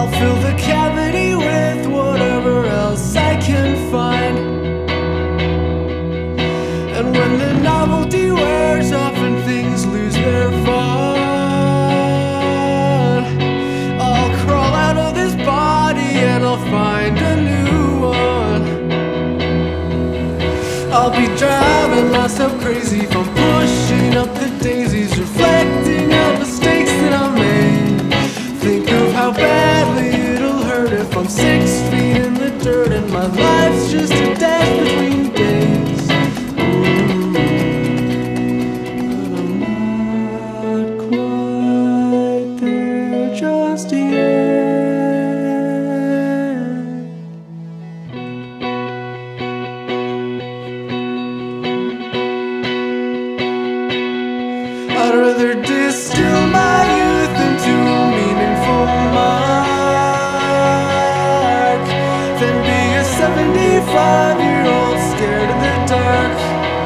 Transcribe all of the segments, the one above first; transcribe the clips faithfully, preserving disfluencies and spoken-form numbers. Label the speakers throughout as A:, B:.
A: I'll fill the cavity with whatever else I can find. And when the novelty wears off and things lose their fun, I'll crawl out of this body and I'll find a new one. I'll be driving myself crazy from pushing up the daisies, reflecting on mistakes that I made. Think of how badly it'll hurt if I'm six feet in the dirt and my life's just a dash between days. Mm. But I'm not quite there just yet. I'd rather distill my youth into a meaningful mark than be a seventy-five-year-old scared of the dark.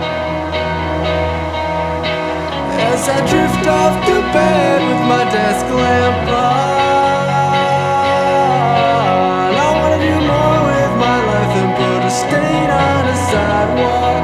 A: As I drift off to bed with my desk lamp on, I wanna do more with my life than put a stain on a sidewalk.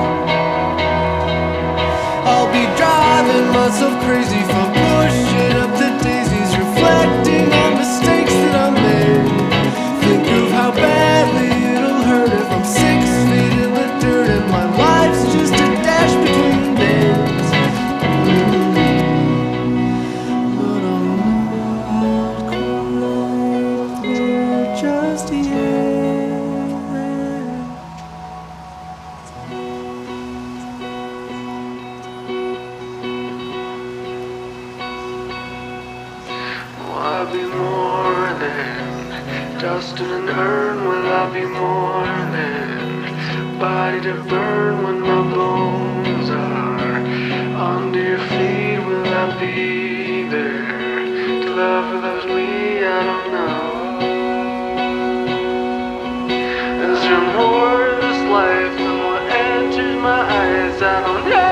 A: I'll be driving myself crazy from pushing up the daisies, reflecting on mistakes that I made. Think of how badly it'll hurt if I'm six feet in the dirt and my life's just a dash between days. Mm. But I'm not quite there just yet.
B: I'll be more than dust in an urn. Will I be more than body to burn when my bones are under your feet? Will I be there to love who loves me? I don't know. Is there more to this life than what enters my eyes? I don't know.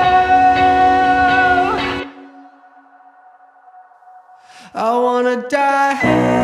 A: I wanna die.